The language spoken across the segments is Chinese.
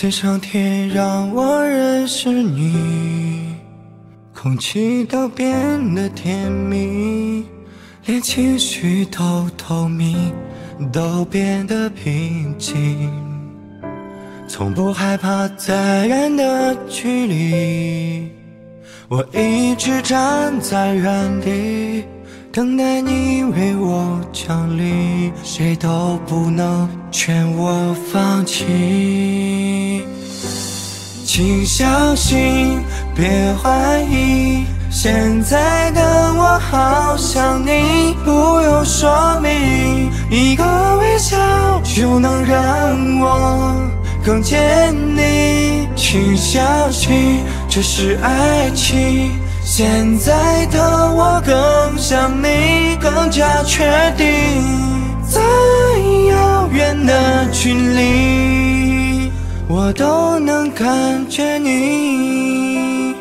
谢上天让我认识你，空气都变得甜蜜，连情绪都透明，都变得平静。从不害怕再远的距离，我一直站在原地，等待你为我降临，谁都不能劝我放弃。请相信，别怀疑，现在的我好想你，不用说明，一个微笑就能让我更坚定。请相信，这是爱情，现在的我更想你，更加确定，再遥远的距离，我都能感觉你。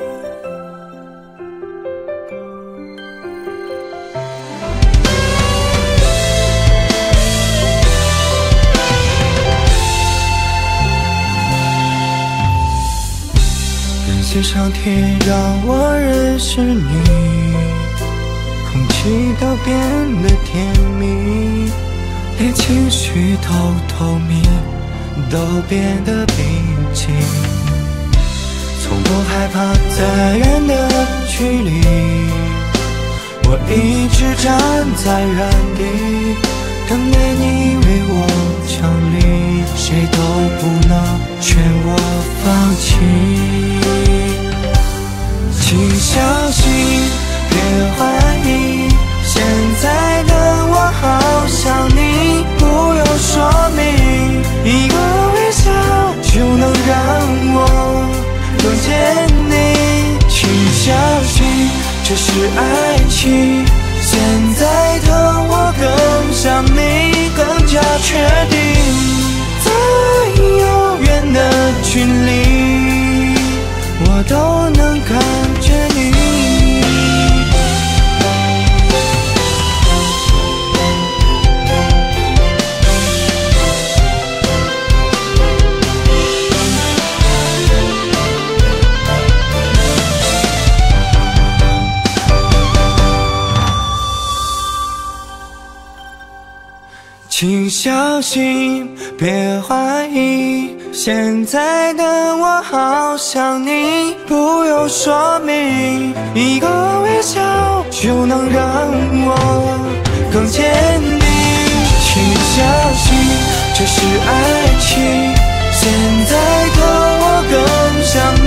感谢上天让我认识你，空气都变得甜蜜，连情绪都透明，都变得平静。从不害怕再远的距离，我一直站在原地，等待你为我降临，谁都不能劝我放弃。请相信，别怀疑，现在的我好想你，不用说明，一个微笑就能让我更坚定。请相信，这是爱情，现在的我更想你，更加确定，再遥远的距离，我都能感觉你。请相信，别怀疑，现在的我好想你，不用说明，一个微笑就能让我更坚定。请相信，这是爱情，现在的我更想